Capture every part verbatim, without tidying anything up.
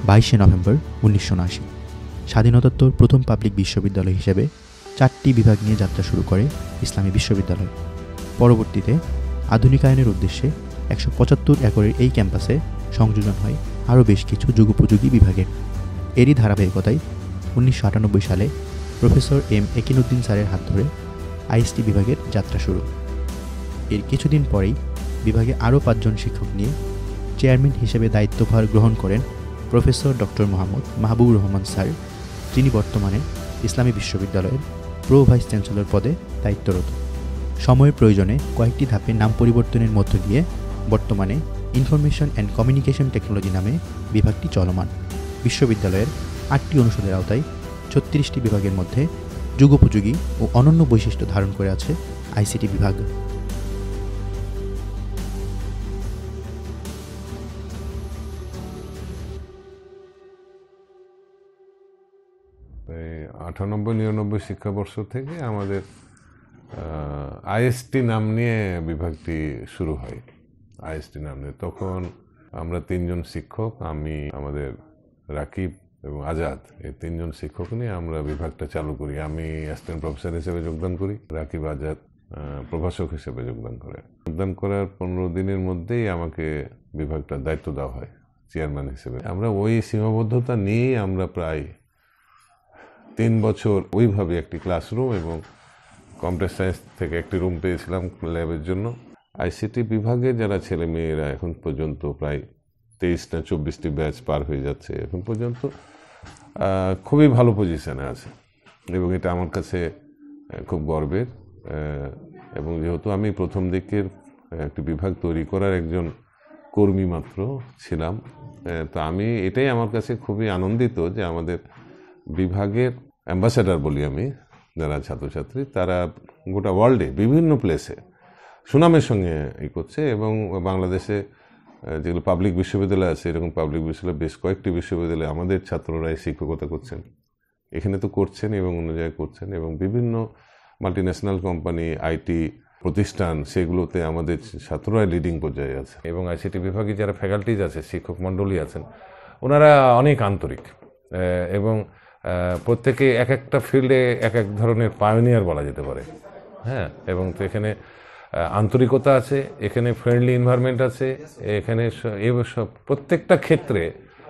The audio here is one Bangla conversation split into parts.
বাইশে নভেম্বর উনিশশো উনআশি স্বাধীনতোত্তর প্রথম পাবলিক বিশ্ববিদ্যালয় হিসেবে চারটি বিভাগ নিয়ে যাত্রা শুরু করে ইসলামী বিশ্ববিদ্যালয়। পরবর্তীতে আধুনিকায়নের উদ্দেশ্যে একশো পঁচাত্তর একরের এই ক্যাম্পাসে সংযোজন হয় আরও বেশ কিছু যুগোপযোগী বিভাগের। এরই ধারাবাহিকতায় উনিশশো আটানব্বই সালে প্রফেসর এম একিনউদ্দিন স্যারের হাত ধরে আইএসটি বিভাগের যাত্রা শুরু। এর কিছুদিন পরেই বিভাগে আরও পাঁচজন শিক্ষক নিয়ে চেয়ারম্যান হিসেবে দায়িত্বভার গ্রহণ করেন professor doctor Mohammad Mahbubur Rahman sir, যিনি বর্তমানে ইসলামী বিশ্ববিদ্যালয়ের প্রো ভাইস চ্যান্সেলর পদে দায়িত্বরত। সময়ের প্রয়োজনে কয়েকটি ধাপে নাম পরিবর্তনের মধ্য দিয়ে বর্তমানে ইনফরমেশন অ্যান্ড কমিউনিকেশন টেকনোলজি নামে বিভাগটি চলমান। বিশ্ববিদ্যালয়ের আটটি অনুষদের আওতায় ছত্রিশটি বিভাগের মধ্যে যুগোপযোগী ও অনন্য বৈশিষ্ট্য ধারণ করে আছে আইসিটি বিভাগ। আটানব্বই নিরানব্বই শিক্ষাবর্ষ থেকে আমাদের আইএসটি নাম নিয়ে বিভাগটি শুরু হয়। আইএসটি নাম নিয়ে তখন আমরা তিনজন শিক্ষক, আমি, আমাদের রাকিব এবং আজাদ, এই তিনজন শিক্ষক নিয়ে আমরা বিভাগটা চালু করি। আমি অ্যাসিস্ট্যান্ট প্রফেসর হিসেবে যোগদান করি, রাকিব আজাদ প্রভাষক হিসেবে যোগদান করে। যোগদান করার পনেরো দিনের মধ্যেই আমাকে বিভাগটার দায়িত্ব দেওয়া হয় চেয়ারম্যান হিসেবে। আমরা ওই সীমাবদ্ধতা নিয়েই আমরা প্রায় তিন বছর ওইভাবে একটি ক্লাসরুম এবং কম্পিউটার সায়েন্স থেকে একটি রুম পেয়েছিলাম ল্যাবের জন্য। আইসিটি বিভাগে যারা ছেলে মেয়েরা এখন পর্যন্ত প্রায় তেইশ না চব্বিশটি ব্যাচ পার হয়ে যাচ্ছে, এখন পর্যন্ত খুবই ভালো পজিশনে আছে এবং এটা আমার কাছে খুব গর্বের। এবং যেহেতু আমি প্রথম দিকের একটি বিভাগ তৈরি করার একজন কর্মী মাত্র ছিলাম, তো আমি এটাই আমার কাছে খুবই আনন্দিত যে আমাদের বিভাগের অ্যাম্বাসেডার বলি আমি, যারা ছাত্রছাত্রী, তারা গোটা ওয়ার্ল্ডে বিভিন্ন প্লেসে সুনামের সঙ্গে ই করছে এবং বাংলাদেশে যেগুলো পাবলিক বিশ্ববিদ্যালয় আছে, এরকম পাবলিক বিশ্ববিদ্যালয় বেশ কয়েকটি বিশ্ববিদ্যালয়ে আমাদের ছাত্ররাই শিক্ষকতা করছেন, এখানে তো করছেন এবং অন্য জায়গায় করছেন, এবং বিভিন্ন মাল্টিন্যাশনাল কোম্পানি, আইটি প্রতিষ্ঠান, সেগুলোতে আমাদের ছাত্ররাই লিডিং পর্যায়ে আছে। এবং আইসিটি বিভাগে যারা ফ্যাকাল্টিজ আছে, শিক্ষক মণ্ডলী আছেন, ওনারা অনেক আন্তরিক এবং প্রত্যেকে এক একটা ফিল্ডে এক এক ধরনের পায়োনিয়ার বলা যেতে পারে। হ্যাঁ, এবং তো এখানে আন্তরিকতা আছে, এখানে ফ্রেন্ডলি এনভায়রনমেন্ট আছে, এখানে সব প্রত্যেকটা ক্ষেত্রে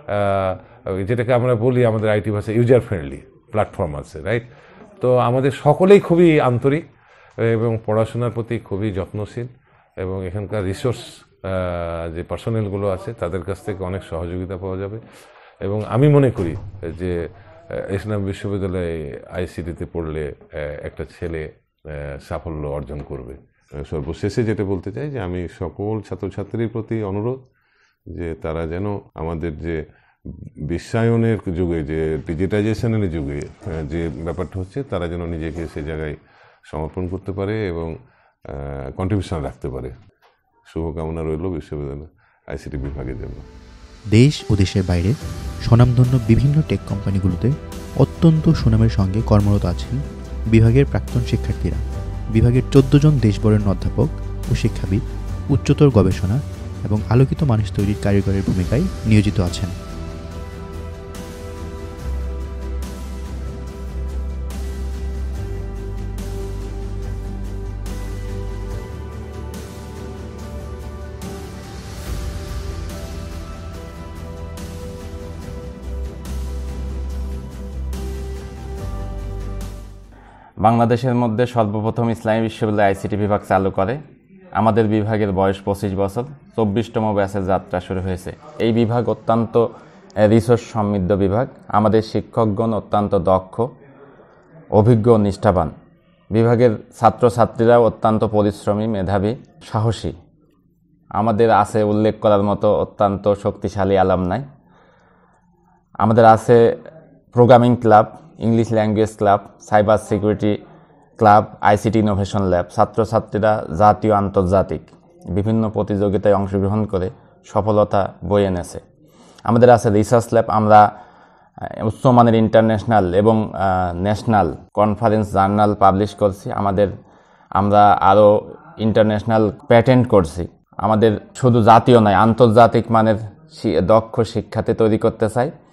যেটাকে আমরা বলি আমাদের আইটি ভাষায় ইউজার ফ্রেন্ডলি প্ল্যাটফর্ম আছে, রাইট? তো আমাদের সকলেই খুবই আন্তরিক এবং পড়াশোনার প্রতি খুবই যত্নশীল, এবং এখানকার রিসোর্স যে পার্সোনেলগুলো আছে তাদের কাছ থেকে অনেক সহযোগিতা পাওয়া যাবে। এবং আমি মনে করি যে ইসলাম বিশ্ববিদ্যালয়ে আইসিটিতে পড়লে একটা ছেলে সাফল্য অর্জন করবে। সর্বশেষে যেটা বলতে চাই যে আমি সকল ছাত্রছাত্রীর প্রতি অনুরোধ যে তারা যেন আমাদের যে বিশ্বায়নের যুগে, যে ডিজিটাইজেশনের যুগে যে ব্যাপারটা হচ্ছে, তারা যেন নিজেকে সে জায়গায় সমর্পণ করতে পারে এবং কন্ট্রিবিউশন রাখতে পারে। শুভকামনা রইল বিশ্ববিদ্যালয় আইসিটি বিভাগের জন্য। দেশ ও দেশের বাইরে স্বনামধন্য বিভিন্ন টেক কোম্পানিগুলোতে অত্যন্ত সুনামের সঙ্গে কর্মরত আছেন বিভাগের প্রাক্তন শিক্ষার্থীরা। বিভাগের চোদ্দ জন দেশবরেণ্য অধ্যাপক ও শিক্ষাবিদ উচ্চতর গবেষণা এবং আলোকিত মানুষ তৈরির কারিগরের ভূমিকায় নিয়োজিত আছেন। বাংলাদেশের মধ্যে সর্বপ্রথম ইসলামী বিশ্ববিদ্যালয় আইসিটি বিভাগ চালু করে। আমাদের বিভাগের বয়স পঁচিশ বছর, চব্বিশতম ব্যাচের যাত্রা শুরু হয়েছে। এই বিভাগ অত্যন্ত রিসোর্স সমৃদ্ধ বিভাগ। আমাদের শিক্ষকগণ অত্যন্ত দক্ষ, অভিজ্ঞ, নিষ্ঠাবান। বিভাগের ছাত্রছাত্রীরাও অত্যন্ত পরিশ্রমী, মেধাবী, সাহসী। আমাদের আছে উল্লেখ করার মতো অত্যন্ত শক্তিশালী আলামনাই। আমাদের আছে programming club, English language club, cyber security club, ICT innovation lab. ছাত্রছাত্রীরা জাতীয় আন্তর্জাতিক বিভিন্ন প্রতিযোগিতায় অংশগ্রহণ করে সফলতা বয়ে এনেছে। আমাদের আছে রিসার্চ ল্যাব। আমরা উচ্চমানের ইন্টারন্যাশনাল এবং ন্যাশনাল কনফারেন্স জার্নাল পাবলিশ করছি। আমাদের আমরা আরও ইন্টারন্যাশনাল প্যাটেন্ট করছি। আমাদের শুধু জাতীয় নয়, আন্তর্জাতিক মানের দক্ষ শিক্ষার্থী তৈরি করতে চাই।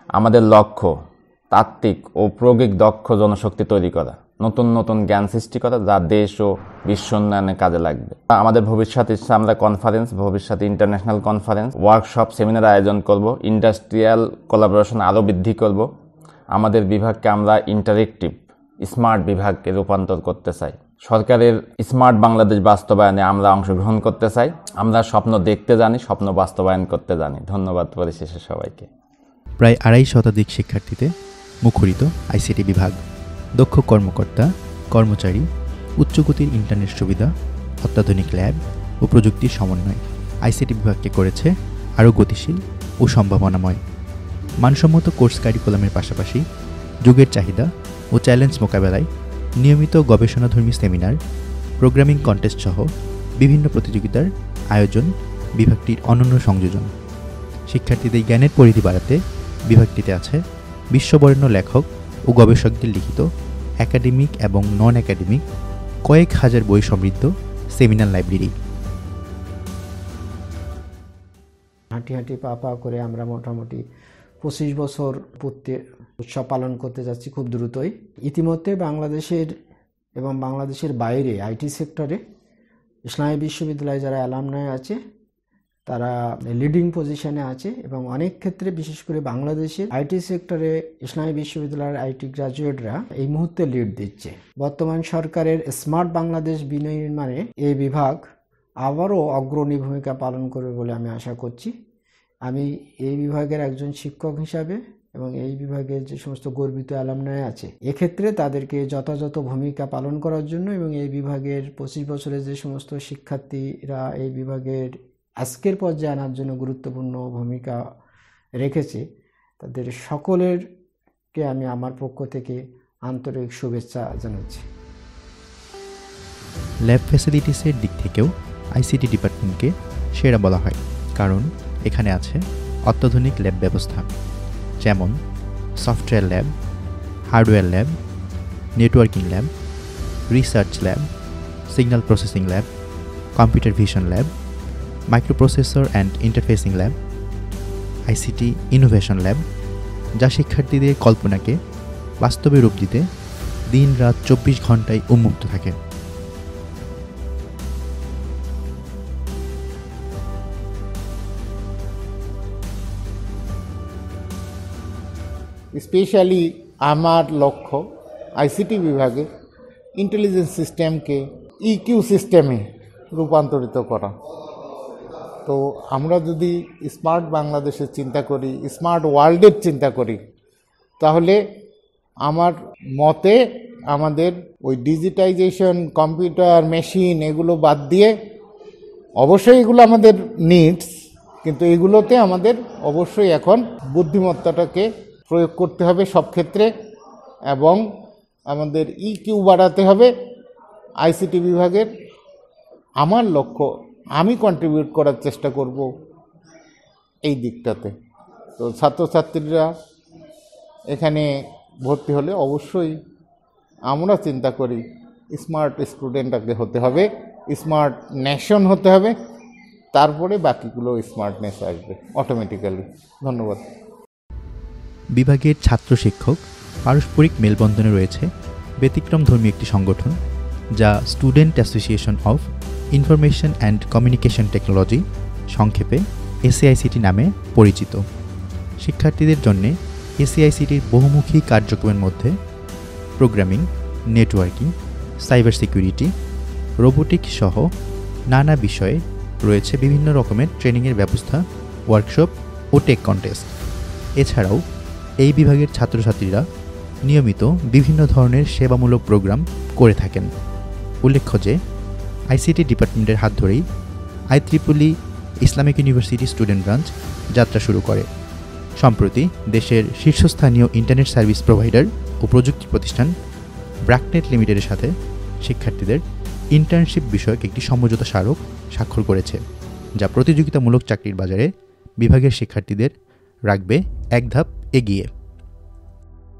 আমাদের লক্ষ্য তাত্ত্বিক ও প্রয়োগিক দক্ষ জনশক্তি তৈরি করা, নতুন নতুন জ্ঞান সৃষ্টি করা যা দেশ ও বিশ্ব উন্নয়নে কাজে লাগবে। আমাদের ভবিষ্যতে আমরা কনফারেন্স, ভবিষ্যতে ইন্টারন্যাশনাল কনফারেন্স, ওয়ার্কশপ, সেমিনার আয়োজন করব, ইন্ডাস্ট্রিয়াল কোলাবোরেশন আরও বৃদ্ধি করব। আমাদের বিভাগকে আমরা ইন্টারেক্টিভ স্মার্ট বিভাগকে রূপান্তর করতে চাই। সরকারের স্মার্ট বাংলাদেশ বাস্তবায়নে আমরা অংশগ্রহণ করতে চাই। আমরা স্বপ্ন দেখতে জানি, স্বপ্ন বাস্তবায়ন করতে জানি। ধন্যবাদ পরিশেষে সবাইকে। প্রায় আড়াই শতাধিক শিক্ষার্থীতে মুখরিত আইসিটি বিভাগ। দক্ষ কর্মকর্তা, কর্মচারী, উচ্চগতির ইন্টারনেট সুবিধা, অত্যাধুনিক ল্যাব ও প্রযুক্তির সমন্বয় আইসিটি বিভাগকে করেছে আরও গতিশীল ও সম্ভাবনাময়। মানসম্মত কোর্স কারিকুলামের পাশাপাশি যুগের চাহিদা ও চ্যালেঞ্জ মোকাবেলায় নিয়মিত গবেষণাধর্মী সেমিনার, প্রোগ্রামিং কন্টেস্ট সহ বিভিন্ন প্রতিযোগিতার আয়োজন বিভাগটির অনন্য সংযোজন। শিক্ষার্থীদের জ্ঞানের পরিধি বাড়াতে বিভাগটিতে আছে বিশ্ববরেণ্য লেখক ও গবেষকদের লিখিত একাডেমিক এবং নন একাডেমিক কয়েক হাজার বই সমৃদ্ধ সেমিনার লাইব্রেরি। হাঁটি হাঁটি পা পা করে আমরা মোটামুটি পঁচিশ বছর পূর্তি উৎসব পালন করতে যাচ্ছি খুব দ্রুতই। ইতিমধ্যে বাংলাদেশের এবং বাংলাদেশের বাইরে আইটি সেক্টরে ইসলামী বিশ্ববিদ্যালয়ে যারা অ্যালামনাই আছে তারা লিডিং পজিশনে আছে এবং অনেক ক্ষেত্রে বিশেষ করে বাংলাদেশের আইটি সেক্টরে ইসলামী বিশ্ববিদ্যালয়ের আইটি গ্রাজুয়েটরা এই মুহূর্তে লিড দিচ্ছে। বর্তমান সরকারের স্মার্ট বাংলাদেশ বিনির্মাণে এই বিভাগ আবারও অগ্রণী ভূমিকা পালন করবে বলে আমি আশা করছি। আমি এই বিভাগের একজন শিক্ষক হিসাবে এবং এই বিভাগের যে সমস্ত গর্বিত অ্যালামনাই আছে এক্ষেত্রে তাদেরকে যথাযথ ভূমিকা পালন করার জন্য এবং এই বিভাগের পঁচিশ বছরের যে সমস্ত শিক্ষার্থীরা এই বিভাগের আজকের পর্যায়ে আনার জন্য গুরুত্বপূর্ণ ভূমিকা রেখেছে তাদের সকলেরকে আমি আমার পক্ষ থেকে আন্তরিক শুভেচ্ছা জানাচ্ছি। ল্যাব ফ্যাসিলিটিসের দিক থেকেও আইসিটি ডিপার্টমেন্টকে সেরা বলা হয়, কারণ এখানে আছে অত্যাধুনিক ল্যাব ব্যবস্থা, যেমন software lab, hardware lab, networking lab, research lab, signal processing lab, computer vision lab, microprocessor and interfacing lab, ICT innovation lab, যা শিক্ষার্থীদের কল্পনাকে বাস্তবে রূপ দিতে দিন রাত চব্বিশ ঘন্টায় উন্মুক্ত থাকে। স্পেশালি আমার লক্ষ্য আইসিটি বিভাগে ইন্টেলিজেন্স সিস্টেমকে ইকিউ সিস্টেমে রূপান্তরিত করা। তো আমরা যদি স্মার্ট বাংলাদেশের চিন্তা করি, স্মার্ট ওয়ার্ল্ডের চিন্তা করি, তাহলে আমার মতে আমাদের ওই ডিজিটাইজেশন, কম্পিউটার, মেশিন এগুলো বাদ দিয়ে, অবশ্যই এগুলো আমাদের নিডস, কিন্তু এগুলোতে আমাদের অবশ্যই এখন বুদ্ধিমত্তাটাকে প্রয়োগ করতে হবে সব ক্ষেত্রে এবং আমাদের ইকিউ বাড়াতে হবে আইসিটি বিভাগের। আমার লক্ষ্য, আমি কন্ট্রিবিউট করার চেষ্টা করব এই দিকটাতে। তো ছাত্রছাত্রীরা এখানে ভর্তি হলে অবশ্যই আমরা চিন্তা করি স্মার্ট স্টুডেন্ট আগে হতে হবে, স্মার্ট নেশন হতে হবে, তারপরে বাকিগুলো স্মার্টনেস আসবে অটোমেটিক্যালি। ধন্যবাদ। বিভাগের ছাত্র শিক্ষক পারস্পরিক মেলবন্ধনে রয়েছে ব্যতিক্রমধর্মী একটি সংগঠন, যা student association of information and communication technology, সংক্ষেপে এসিআইসিটি নামে পরিচিত। শিক্ষার্থীদের জন্য এসিআইসিটির বহুমুখী কার্যক্রমের মধ্যে programming, networking, cyber security, robotics সহ নানা বিষয়ে রয়েছে বিভিন্ন রকমের ট্রেনিংয়ের ব্যবস্থা, ওয়ার্কশপ ও টেক কন্টেস্ট। এছাড়াও এই বিভাগের ছাত্রছাত্রীরা নিয়মিত বিভিন্ন ধরনের সেবামূলক প্রোগ্রাম করে থাকেন। উল্লেখ্য যে আইসিটি ডিপার্টমেন্টের হাত ধরেই IEEE Islamic university student branch যাত্রা শুরু করে। সম্প্রতি দেশের শীর্ষস্থানীয় ইন্টারনেট সার্ভিস প্রোভাইডার ও প্রযুক্তি প্রতিষ্ঠান ব্র্যাকনেট লিমিটেডের সাথে শিক্ষার্থীদের ইন্টার্নশিপ বিষয়ক একটি সমঝোতা স্মারক স্বাক্ষর করেছে, যা প্রতিযোগিতামূলক চাকরির বাজারে বিভাগের শিক্ষার্থীদের রাখবে এক ধাপ এগিয়ে।